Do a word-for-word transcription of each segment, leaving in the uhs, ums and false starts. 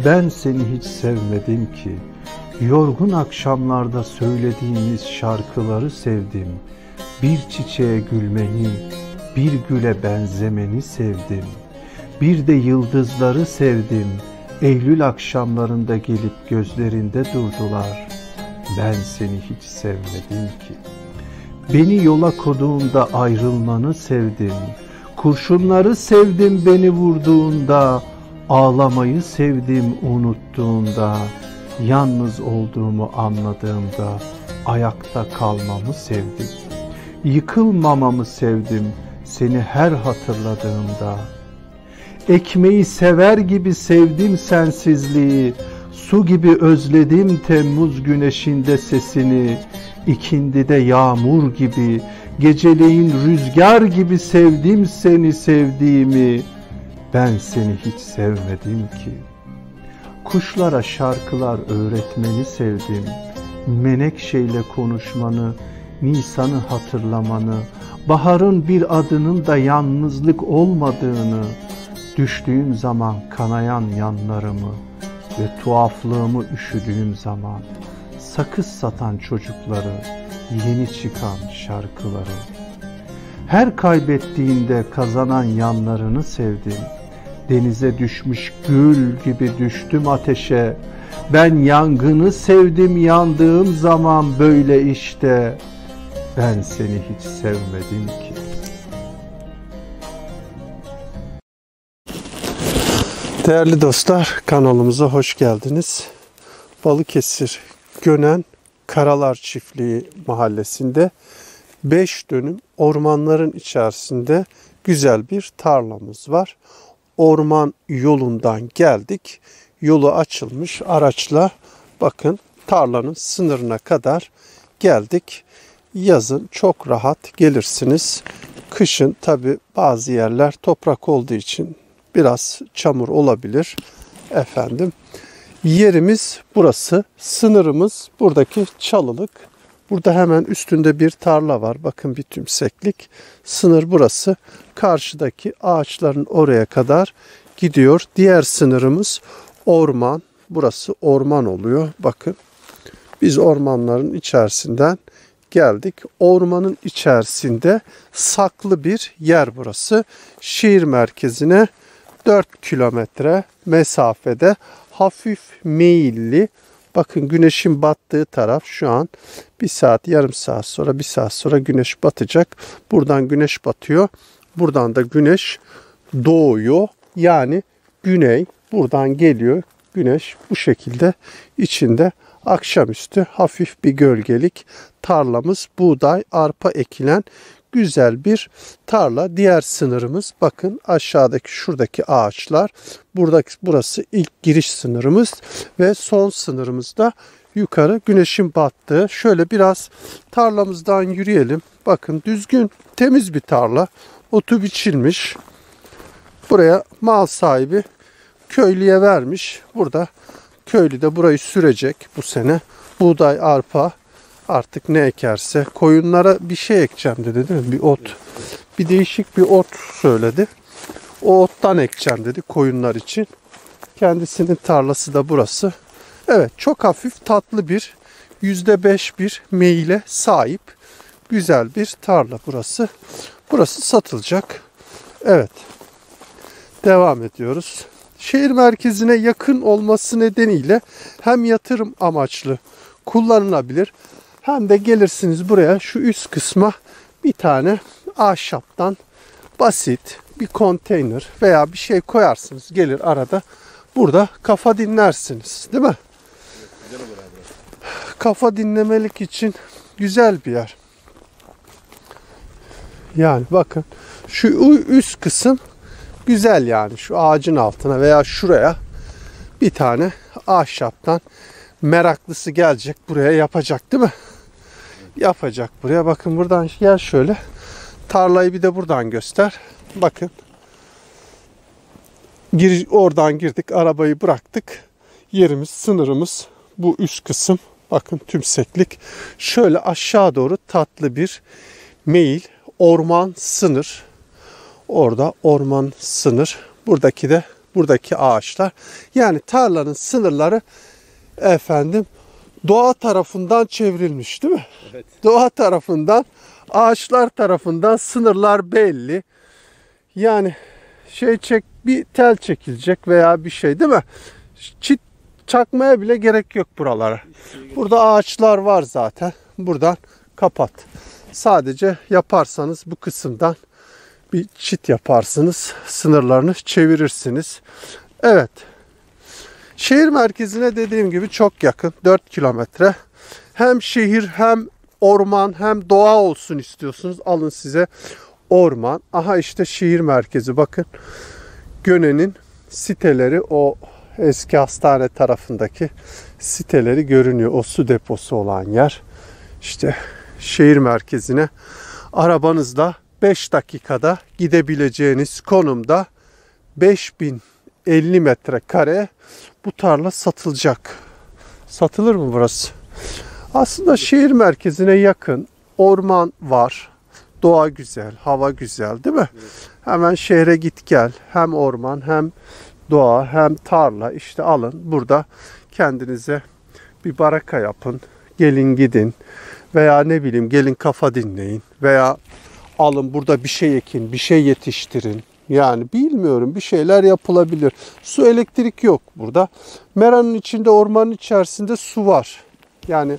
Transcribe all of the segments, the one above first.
Ben seni hiç sevmedim ki. Yorgun akşamlarda söylediğimiz şarkıları sevdim. Bir çiçeğe gülmeni, bir güle benzemeni sevdim. Bir de yıldızları sevdim. Eylül akşamlarında gelip gözlerinde durdular. Ben seni hiç sevmedim ki. Beni yola koduğunda ayrılmanı sevdim. Kurşunları sevdim beni vurduğunda. Ağlamayı sevdim unuttuğunda. Yalnız olduğumu anladığımda ayakta kalmamı sevdim. Yıkılmamamı sevdim seni her hatırladığımda. Ekmeği sever gibi sevdim sensizliği. Su gibi özledim Temmuz güneşinde sesini. İkindide yağmur gibi, geceleyin rüzgar gibi sevdim seni sevdiğimi. Ben seni hiç sevmedim ki. Kuşlara şarkılar öğretmeni sevdim. Menekşeyle konuşmanı, Nisan'ı hatırlamanı, baharın bir adının da yalnızlık olmadığını, düştüğüm zaman kanayan yanlarımı ve tuhaflığımı üşüdüğüm zaman sakız satan çocukları, yeni çıkan şarkıları. Her kaybettiğinde kazanan yanlarını sevdim. Denize düşmüş gül gibi düştüm ateşe. Ben yangını sevdim yandığım zaman böyle işte. Ben seni hiç sevmedim ki. Değerli dostlar, kanalımıza hoş geldiniz. Balıkesir Gönen Karalar Çiftliği mahallesinde beş dönüm ormanların içerisinde güzel bir tarlamız var. Orman yolundan geldik. Yolu açılmış araçla bakın tarlanın sınırına kadar geldik. Yazın çok rahat gelirsiniz. Kışın tabi bazı yerler toprak olduğu için biraz çamur olabilir. Efendim yerimiz burası. Sınırımız buradaki çalılık. Burada hemen üstünde bir tarla var. Bakın bir tümseklik. Sınır burası. Karşıdaki ağaçların oraya kadar gidiyor. Diğer sınırımız orman. Burası orman oluyor. Bakın biz ormanların içerisinden geldik. Ormanın içerisinde saklı bir yer burası. Şehir merkezine dört kilometre mesafede hafif meyilli. Bakın güneşin battığı taraf şu an bir saat, yarım saat sonra, bir saat sonra güneş batacak. Buradan güneş batıyor. Buradan da güneş doğuyor. Yani güney buradan geliyor. Güneş bu şekilde içinde akşamüstü hafif bir gölgelik tarlamız. Buğday, arpa ekilen güzel bir tarla. Diğer sınırımız bakın aşağıdaki şuradaki ağaçlar. Buradaki burası ilk giriş sınırımız ve son sınırımız da yukarı güneşin battığı. Şöyle biraz tarlamızdan yürüyelim. Bakın düzgün, temiz bir tarla. Otu biçilmiş. Buraya mal sahibi köylüye vermiş. Burada köylü de burayı sürecek bu sene. Buğday, arpa artık ne ekerse. Koyunlara bir şey ekeceğim dedi değil mi? Bir ot. Bir değişik bir ot söyledi. O ottan ekeceğim dedi koyunlar için. Kendisinin tarlası da burası. Evet, çok hafif tatlı bir yüzde beş bir meyile sahip güzel bir tarla burası. Burası satılacak. Evet. Devam ediyoruz. Şehir merkezine yakın olması nedeniyle hem yatırım amaçlı kullanılabilir hem de gelirsiniz buraya şu üst kısma bir tane ahşaptan basit bir konteyner veya bir şey koyarsınız. Gelir arada burada kafa dinlersiniz. Değil mi? Kafa dinlemelik için güzel bir yer. Yani bakın şu üst kısım güzel yani şu ağacın altına veya şuraya bir tane ahşaptan meraklısı gelecek buraya yapacak değil mi? Yapacak buraya. Bakın buradan gel şöyle. Tarlayı bir de buradan göster. Bakın. Gir, oradan girdik. Arabayı bıraktık. Yerimiz, sınırımız bu üst kısım. Bakın tümseklik. Şöyle aşağı doğru tatlı bir meyil. Orman sınır. Orada orman sınır. Buradaki de buradaki ağaçlar. Yani tarlanın sınırları efendim doğa tarafından çevrilmiş değil mi? Evet. Doğa tarafından, ağaçlar tarafından sınırlar belli. Yani şey çek, bir tel çekilecek veya bir şey değil mi? Çit çakmaya bile gerek yok buralara. Burada ağaçlar var zaten. Buradan kapat. Sadece yaparsanız bu kısımdan bir çit yaparsınız. Sınırlarını çevirirsiniz. Evet. Şehir merkezine dediğim gibi çok yakın. dört kilometre. Hem şehir hem orman hem doğa olsun istiyorsunuz. Alın size orman. Aha işte şehir merkezi. Bakın. Göne'nin siteleri, o eski hastane tarafındaki siteleri görünüyor. O su deposu olan yer. İşte şehir merkezine arabanızla beş dakikada gidebileceğiniz konumda beş bin elli metrekare bu tarla satılacak. Satılır mı burası? Aslında şehir merkezine yakın, orman var. Doğa güzel, hava güzel değil mi? Evet. Hemen şehre git gel. Hem orman hem doğa hem tarla. İşte alın burada kendinize bir baraka yapın. Gelin gidin. Veya ne bileyim gelin kafa dinleyin. Veya alın burada bir şey ekin, bir şey yetiştirin. Yani bilmiyorum, bir şeyler yapılabilir. Su, elektrik yok burada. Meranın içinde, ormanın içerisinde su var. Yani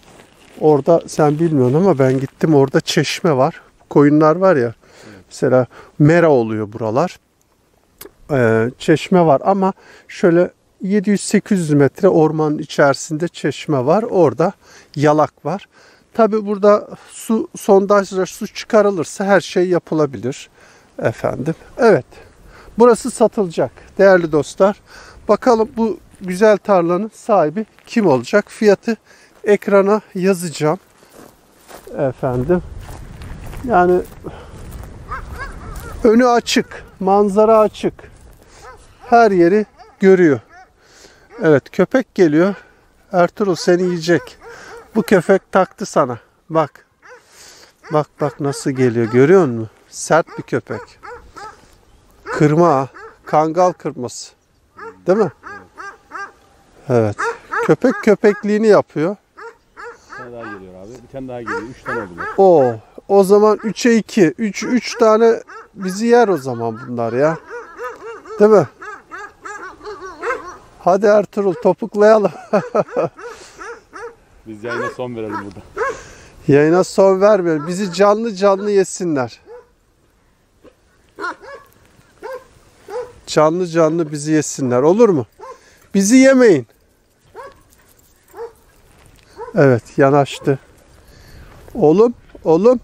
orada sen bilmiyorsun ama ben gittim, orada çeşme var. Koyunlar var ya. Evet. Mesela mera oluyor buralar. Ee, çeşme var ama şöyle yedi yüz sekiz yüz metre ormanın içerisinde çeşme var. Orada yalak var. Tabi burada su, sondajla su çıkarılırsa her şey yapılabilir. Efendim. Evet. Burası satılacak. Değerli dostlar. Bakalım bu güzel tarlanın sahibi kim olacak? Fiyatı ekrana yazacağım. Efendim. Yani önü açık. Manzara açık. Her yeri görüyor. Evet, köpek geliyor. Ertuğrul seni yiyecek. Bu köpek taktı sana. Bak. Bak bak nasıl geliyor. Görüyor musun? Sert bir köpek. Kırma ha. Kangal kırması. Değil mi? Evet. Köpek köpekliğini yapıyor. Bir tane daha geliyor abi. Bir tane daha geliyor. Üç tane oldular. O. O zaman üçe iki. Üç, üç tane bizi yer o zaman bunlar ya. Değil mi? Hadi Ertuğrul topuklayalım. Biz yayına son verelim burada. Yayına son vermeyelim. Bizi canlı canlı yesinler. Canlı canlı bizi yesinler. Olur mu? Bizi yemeyin. Evet, yanaştı. Oğlum, oğlum.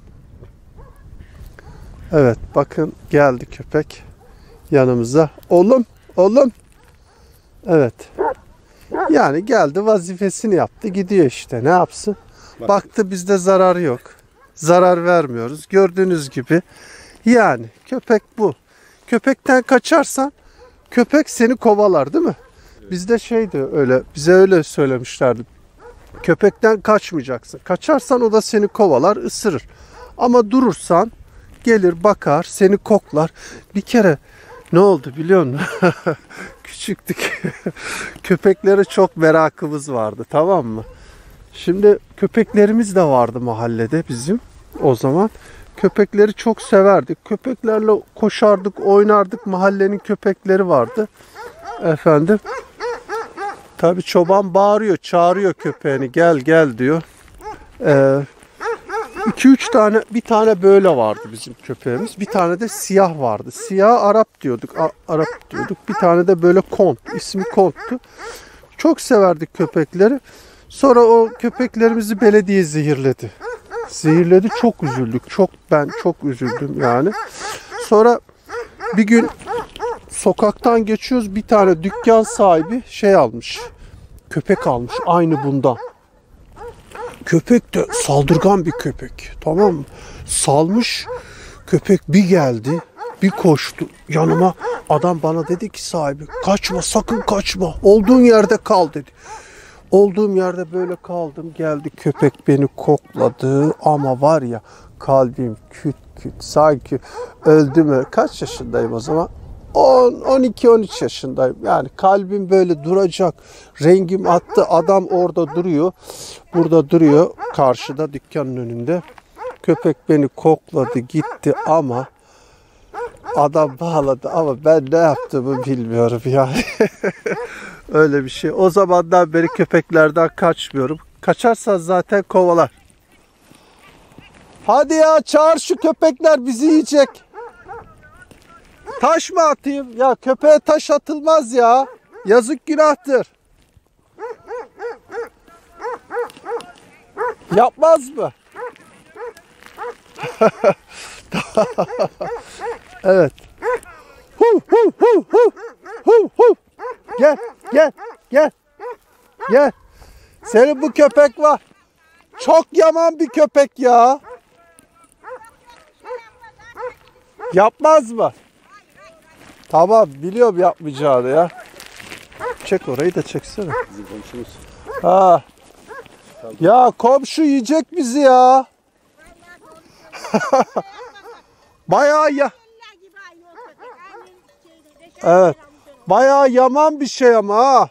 Evet, bakın geldi köpek yanımıza. Oğlum, oğlum. Evet. Yani geldi, vazifesini yaptı, gidiyor işte. Ne yapsın? Bak. Baktı bizde zarar yok. Zarar vermiyoruz. Gördüğünüz gibi. Yani köpek bu. Köpekten kaçarsan köpek seni kovalar değil mi? Evet. Bizde şeydi öyle. Bize öyle söylemişlerdi. Köpekten kaçmayacaksın. Kaçarsan o da seni kovalar, ısırır. Ama durursan gelir, bakar, seni koklar. Bir kere ne oldu biliyor musun? Küçüktük. Köpeklere çok merakımız vardı, tamam mı? Şimdi köpeklerimiz de vardı mahallede bizim o zaman. Köpekleri çok severdik. Köpeklerle koşardık, oynardık. Mahallenin köpekleri vardı. Efendim. Tabii çoban bağırıyor, çağırıyor köpeğini. Gel gel diyor. Ee, iki üç tane, bir tane böyle vardı bizim köpeğimiz. Bir tane de siyah vardı. Siyah Arap diyorduk. A, Arap diyorduk. Bir tane de böyle Kont. İsmi Kont'tu. Çok severdik köpekleri. Sonra o köpeklerimizi belediye zehirledi. Zehirledi. Çok üzüldük. Çok ben çok üzüldüm yani. Sonra bir gün sokaktan geçiyoruz. Bir tane dükkan sahibi şey almış. Köpek almış. Aynı bundan. Köpek de saldırgan bir köpek. Tamam mı? Salmış. Köpek bir geldi. Bir koştu yanıma. Adam bana dedi ki sahibi, kaçma, sakın kaçma. Olduğun yerde kal dedi. Olduğum yerde böyle kaldım. Geldi köpek beni kokladı. Ama var ya kalbim küt küt. Sanki öldü mü? Kaç yaşındayım o zaman? on, on iki, on üç yaşındayım. Yani kalbim böyle duracak. Rengim attı. Adam orada duruyor. Burada duruyor. Karşıda dükkanın önünde. Köpek beni kokladı gitti ama adam bağladı ama ben ne yaptığımı bilmiyorum ya. Öyle bir şey. O zamandan beri köpeklerden kaçmıyorum. Kaçarsan zaten kovalar. Hadi ya çağır şu köpekler bizi yiyecek. Taş mı atayım? Ya köpeğe taş atılmaz ya. Yazık günahtır. Yapmaz mı? Evet. Hu hu hu hu hu hu. Gel gel gel. Gel. Senin bu köpek var. Çok yaman bir köpek ya. Yapmaz mı? Tamam biliyorum yapmayacağını ya. Çek orayı da çeksene. Bizim komşumuz. Ha. Ya komşu yiyecek bizi ya. Bayağı ya. Evet. Bayağı yaman bir şey ama ha.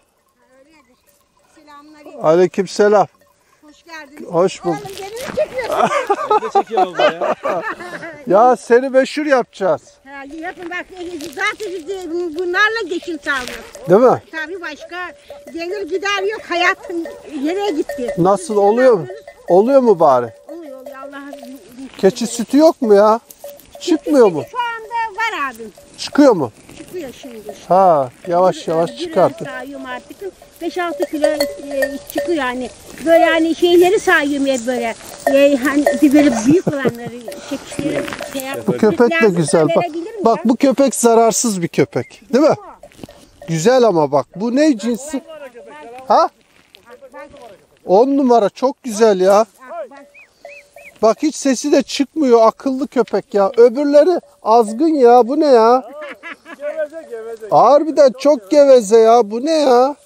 Aleykümselam. Hoş geldin. Hoş bulduk. Oğlum beni mi çekiyorsun? Biz de çekiyoruz ya. Ya seni meşhur yapacağız. Ha, yapın bak zaten biz de bunlarla geçim sağlıyoruz. Değil mi? Tabii başka gelir gider yok. Hayat nereye gitti? Nasıl oluyor mu? Oluyor mu bari? Oluyor oluyor Allah'a. Keçi sütü yok mu ya? Çıkmıyor mu? Şu anda var abi. Çıkıyor mu? Çıkıyor şimdi. Ha, yavaş yavaş Bir çıkartın. ay sayıyorum artık. beş altı kilo e, çıkıyor yani. Böyle hani şeyleri sayıyorum hep böyle. E, hani böyle büyük olanları çekişleri şey yapıyorum. Bu köpek de Lazımsa güzel. Bak, verebilirim ya. bak bu köpek zararsız bir köpek. Değil mi? Güzel ama bak. Bu ne cinsi? Ha? On numara. Çok güzel ya. Bak hiç sesi de çıkmıyor. Akıllı köpek ya. Öbürleri azgın ya. Bu ne ya? Geveze geveze. Harbiden çok geveze ya. Bu ne ya?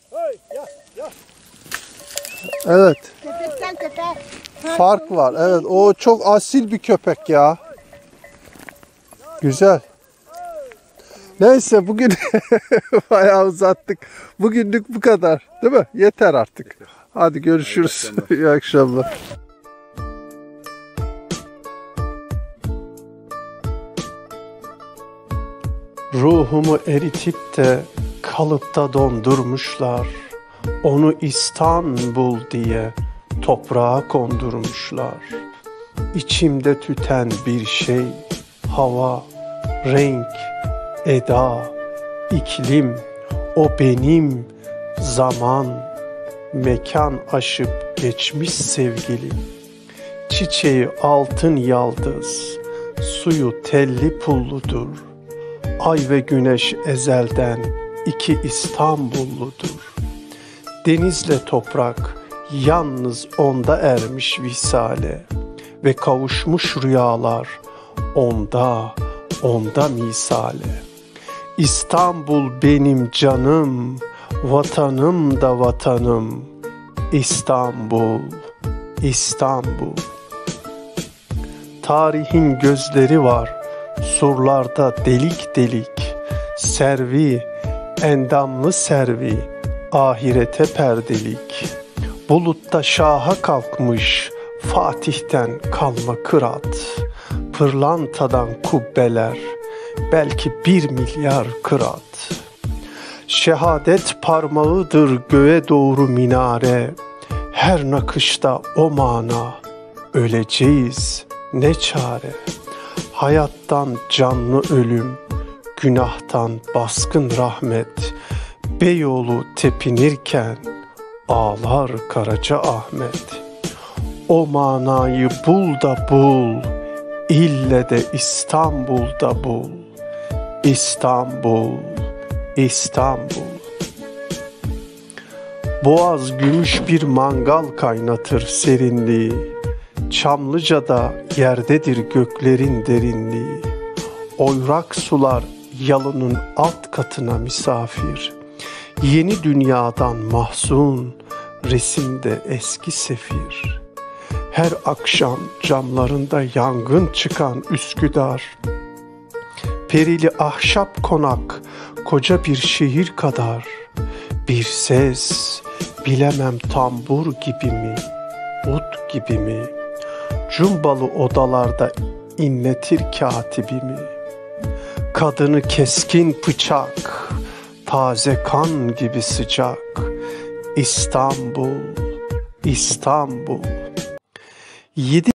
Evet. Köpekten köpeğe. Fark var. Evet. O çok asil bir köpek ya. Güzel. Neyse bugün bayağı uzattık. Bugünlük bu kadar. Değil mi? Yeter artık. Hadi görüşürüz. İyi akşamlar. Ruhumu eritip de kalıpta dondurmuşlar. Onu İstanbul diye toprağa kondurmuşlar. İçimde tüten bir şey, hava, renk, eda, iklim, o benim, zaman, mekan aşıp geçmiş sevgilim. Çiçeği altın yaldız, suyu telli pulludur. Ay ve güneş ezelden iki İstanbulludur. Denizle toprak yalnız onda ermiş visale ve kavuşmuş rüyalar onda, onda misale. İstanbul benim canım, vatanım da vatanım. İstanbul, İstanbul. Tarihin gözleri var, surlarda delik delik. Servi, endamlı servi, ahirete perdelik. Bulutta şaha kalkmış, Fatih'ten kalma kırat. Pırlantadan kubbeler, belki bir milyar kırat. Şehadet parmağıdır göğe doğru minare. Her nakışta o mana, öleceğiz ne çare. Hayattan canlı ölüm, günahtan baskın rahmet. Beyoğlu tepinirken ağlar Karaca Ahmet. O manayı bul da bul, ille de İstanbul'da bul. İstanbul, İstanbul. Boğaz gümüş bir mangal kaynatır serinliği. Çamlıca'da yerdedir göklerin derinliği. Oyrak sular yalının alt katına misafir. Yeni dünyadan mahzun, resimde eski sefir. Her akşam camlarında yangın çıkan Üsküdar. Perili ahşap konak, koca bir şehir kadar. Bir ses, bilemem tambur gibi mi, ut gibi mi? Cumbalı odalarda inletir katibimi. Kadını keskin bıçak, taze kan gibi sıcak. İstanbul, İstanbul. Yedi